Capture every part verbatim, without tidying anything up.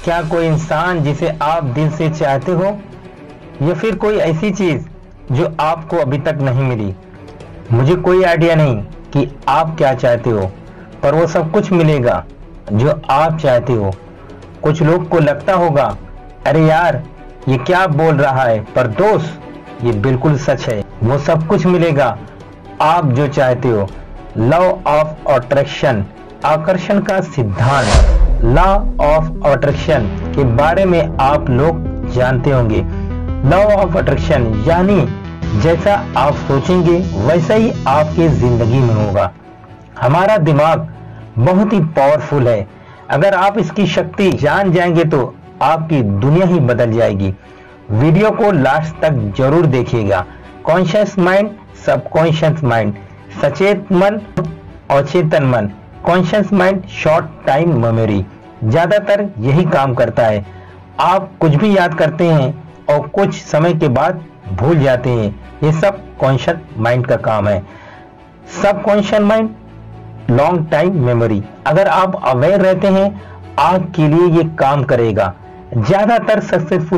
क्या कोई इंसान जिसे आप दिल से चाहते हो, या फिर कोई ऐसी चीज जो आपको अभी तक नहीं मिली? मुझे कोई आइडिया नहीं कि आप क्या चाहते हो, पर वो सब कुछ मिलेगा जो आप चाहते हो। कुछ लोग को लगता होगा, अरे यार ये क्या बोल रहा है, पर दोस्त ये बिल्कुल सच है। वो सब कुछ मिलेगा आप जो चाहते हो। लॉ ऑफ अट्रैक्शन, आकर्षण का सिद्धांत, लॉ ऑफ अट्रैक्शन के बारे में आप लोग जानते होंगे। लॉ ऑफ अट्रैक्शन यानी जैसा आप सोचेंगे वैसा ही आपके जिंदगी में होगा। हमारा दिमाग बहुत ही पावरफुल है। अगर आप इसकी शक्ति जान जाएंगे तो आपकी दुनिया ही बदल जाएगी। वीडियो को लास्ट तक जरूर देखिएगा। कॉन्शियस माइंड, सबकॉन्शियस माइंड, सचेत मन, अचेतन मन। Conscious mind short time memory, ज्यादातर यही काम करता है। आप कुछ भी याद करते हैं और कुछ समय के बाद भूल जाते हैं। ये सब कॉन्शियस माइंड का काम है। Subconscious mind long time memory, अगर आप अवेयर रहते हैं आपके लिए ये काम करेगा। ज्यादातर सक्सेसफुल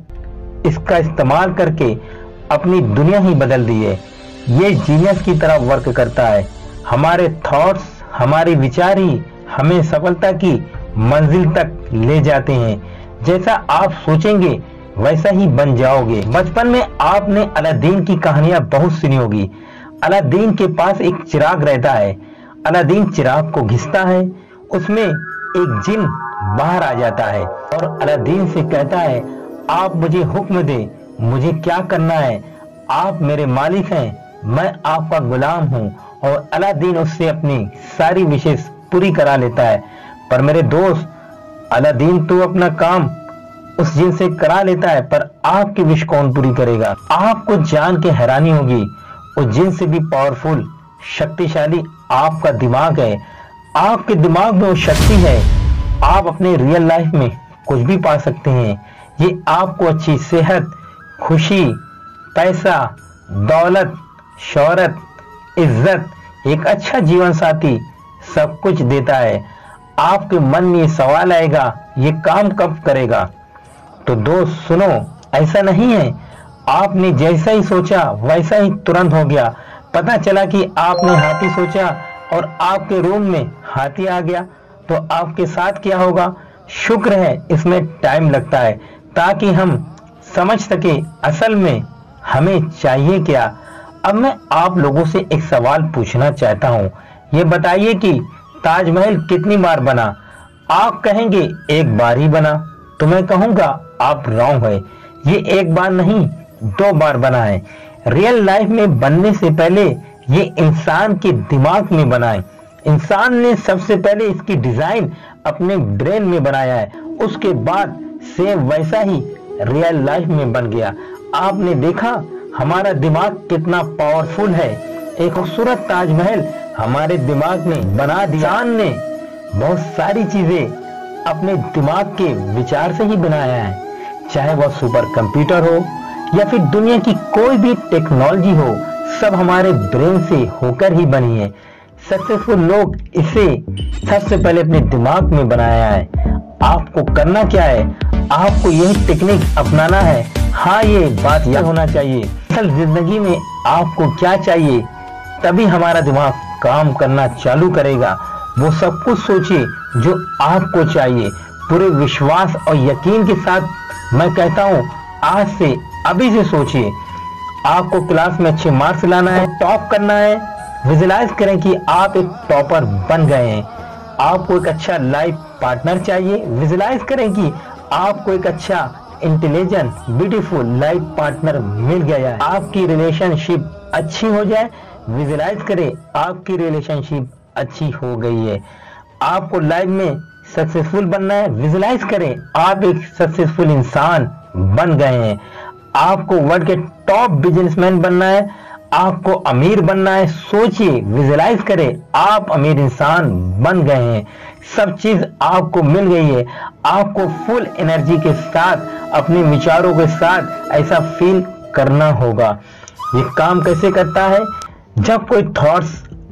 लोग इसका इस्तेमाल करके अपनी दुनिया ही बदल दी है। ये जीनियस की तरह वर्क करता है। हमारे थॉट्स, हमारे विचार ही हमें सफलता की मंजिल तक ले जाते हैं। जैसा आप सोचेंगे वैसा ही बन जाओगे। बचपन में आपने अलादीन की कहानियां बहुत सुनी होगी। अलादीन के पास एक चिराग रहता है। अलादीन चिराग को घिसता है, उसमें एक जिन बाहर आ जाता है और अलादीन से कहता है, आप मुझे हुक्म दे, मुझे क्या करना है? आप मेरे मालिक हैं, मैं आपका गुलाम हूँ। और अलादीन उससे अपनी सारी विशेष पूरी करा लेता है। पर मेरे दोस्त, अलादीन तो अपना काम उस जिन से करा लेता है, पर आपकी विश कौन पूरी करेगा? आपको जान के हैरानी होगी, उस जिन से भी पावरफुल, शक्तिशाली आपका दिमाग है। आपके दिमाग में वो शक्ति है। आप अपने रियल लाइफ में कुछ भी पा सकते हैं। ये आपको अच्छी सेहत, खुशी, पैसा, दौलत, शोहरत, इज्जत, एक अच्छा जीवन साथी सब कुछ देता है। आपके मन में ये सवाल आएगा, ये काम कब करेगा? तो दोस्त सुनो, ऐसा नहीं है आपने जैसा ही सोचा वैसा ही तुरंत हो गया। पता चला कि आपने हाथी सोचा और आपके रूम में हाथी आ गया, तो आपके साथ क्या होगा? शुक्र है इसमें टाइम लगता है ताकि हम समझ सके असल में हमें चाहिए क्या। अब मैं आप लोगों से एक सवाल पूछना चाहता हूँ। ये बताइए कि ताजमहल कितनी बार बना? आप कहेंगे एक बार ही बना, तो मैं कहूंगा आप रॉन्ग है। ये एक बार नहीं, दो बार बना है। रियल लाइफ में बनने से पहले ये इंसान के दिमाग में बना है। इंसान ने सबसे पहले इसकी डिजाइन अपने ब्रेन में बनाया है, उसके बाद सेम वैसा ही रियल लाइफ में बन गया। आपने देखा हमारा दिमाग कितना पावरफुल है। एक खूबसूरत ताजमहल हमारे दिमाग में बना दिया। इंसान ने बहुत सारी चीजें अपने दिमाग के विचार से ही बनाया है, चाहे वह सुपर कंप्यूटर हो या फिर दुनिया की कोई भी टेक्नोलॉजी हो, सब हमारे ब्रेन से होकर ही बनी है। सक्सेसफुल लोग इसे सबसे पहले अपने दिमाग में बनाया है। आपको करना क्या है? आपको यही टेक्निक अपनाना है। हाँ, ये बात याद होना चाहिए, असल जिंदगी में आपको क्या चाहिए, तभी हमारा दिमाग काम करना चालू करेगा। वो सब कुछ सोचिए जो आपको चाहिए, पूरे विश्वास और यकीन के साथ मैं कहता हूँ आज से, अभी से सोचिए। आपको क्लास में अच्छे मार्क्स लाना है, टॉप करना है। विजुलाइज करें कि आप एक टॉपर बन गए हैं। आपको एक अच्छा लाइफ पार्टनर चाहिए, विजुलाइज करें कि आपको एक अच्छा इंटेलिजेंट ब्यूटीफुल लाइफ पार्टनर मिल गया है। आपकी रिलेशनशिप अच्छी हो जाए, विजुलाइज करें आपकी रिलेशनशिप अच्छी हो गई है। आपको लाइफ में सक्सेसफुल बनना है, विजुलाइज करें आप एक सक्सेसफुल इंसान बन गए हैं। आपको वर्ल्ड के टॉप बिजनेसमैन बनना है, आपको अमीर बनना है, सोचिए, विजुलाइज करें आप अमीर इंसान बन गए हैं। सब चीज आपको मिल गई है। आपको फुल एनर्जी के साथ अपने विचारों के साथ ऐसा फील करना होगा। ये काम कैसे करता है? जब कोई थॉट्स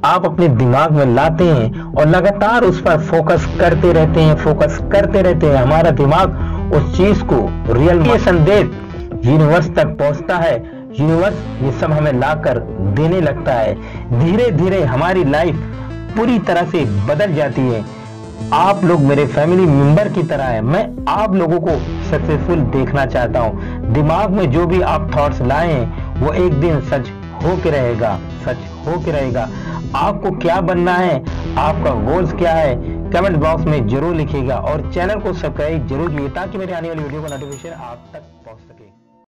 आप अपने दिमाग में लाते हैं और लगातार उस पर फोकस करते रहते हैं फोकस करते रहते हैं हमारा दिमाग उस चीज को रियल में संदेश यूनिवर्स तक पहुंचता है। यूनिवर्स ये सब हमें लाकर देने लगता है। धीरे धीरे हमारी लाइफ पूरी तरह से बदल जाती है। आप लोग मेरे फैमिली मेंबर की तरह है। मैं आप लोगों को सक्सेसफुल देखना चाहता हूँ। दिमाग में जो भी आप थॉट्स लाए हैं वो एक दिन सच हो के रहेगा, सच हो के रहेगा। आपको क्या बनना है, आपका गोल्स क्या है, कमेंट बॉक्स में जरूर लिखिएगा और चैनल को सब्सक्राइब जरूर कीजिए ताकि मेरे आने वाली वीडियो का नोटिफिकेशन आप तक